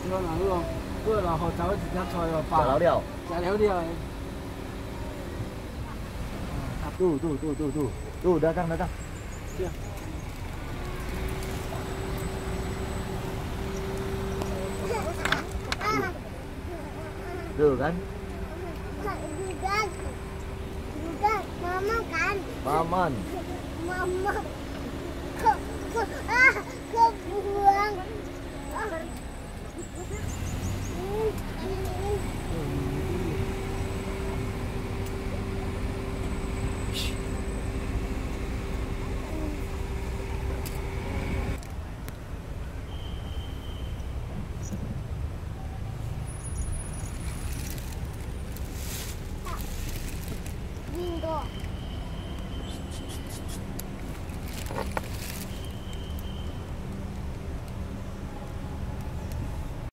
Ngon lắm luôn. Bữa là hồ cháu chỉ nhắc xoài vào Chả láo đèo. Chả léo điều này. Tuh, datang. Chưa. Tuh kan? Juga, mama kan. Maman. Mama kebuang.